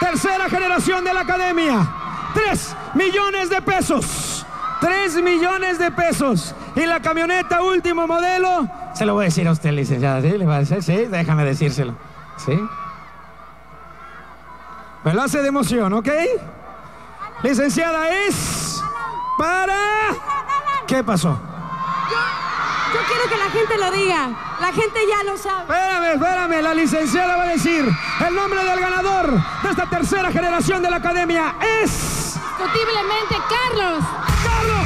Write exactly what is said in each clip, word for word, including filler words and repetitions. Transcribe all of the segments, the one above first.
tercera generación de la academia. Tres millones de pesos. Tres millones de pesos. Y la camioneta último modelo. Se lo voy a decir a usted, licenciada. ¿Sí? ¿Le va a decir? Sí, déjame decírselo. ¿Sí? Me lo hace de emoción, ¿ok? Licenciada, es para... ¿Qué pasó? Yo, yo quiero que la gente lo diga. La gente ya lo sabe. Espérame, espérame. La licenciada va a decir el nombre del ganador de esta tercera generación de la academia es... Indiscutiblemente, Carlos. ¡Carlos!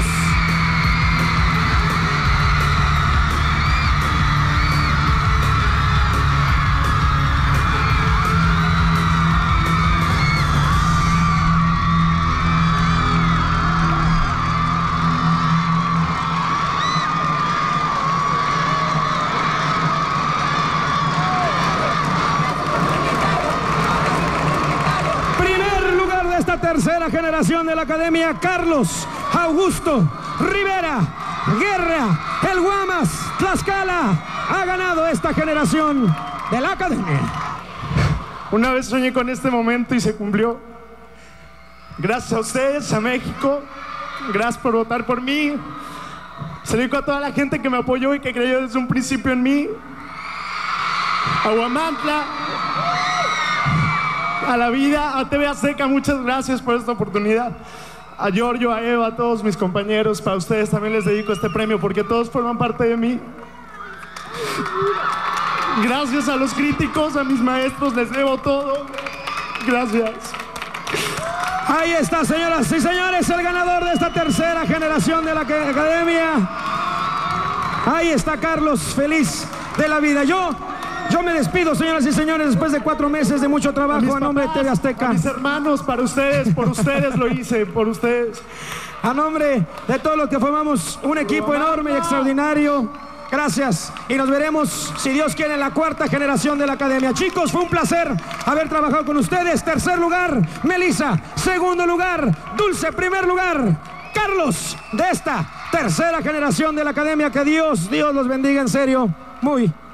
Tercera generación de la academia, Carlos Augusto Rivera Guerra, el Guamas, Tlaxcala, ha ganado esta generación de la academia. Una vez soñé con este momento y se cumplió. Gracias a ustedes, a México, gracias por votar por mí. Se lo dedico a toda la gente que me apoyó y que creyó desde un principio en mí. A Huamantla, a la vida, a T V Azteca, muchas gracias por esta oportunidad. A Giorgio, a Eva, a todos mis compañeros, para ustedes también les dedico este premio porque todos forman parte de mí. Gracias a los críticos, a mis maestros, les debo todo. Gracias. Ahí está, señoras y señores, el ganador de esta tercera generación de la academia. Ahí está Carlos, feliz de la vida. Yo Yo me despido, señoras y señores, después de cuatro meses de mucho trabajo a, a nombre papás, de T V Azteca. A mis hermanos, para ustedes, por ustedes lo hice, por ustedes. A nombre de todos los que formamos un equipo enorme y extraordinario, gracias. Y nos veremos, si Dios quiere, en la cuarta generación de la academia. Chicos, fue un placer haber trabajado con ustedes. Tercer lugar, Melissa. Segundo lugar, Dulce. Primer lugar, Carlos, de esta tercera generación de la academia. Que Dios, Dios los bendiga en serio. Muy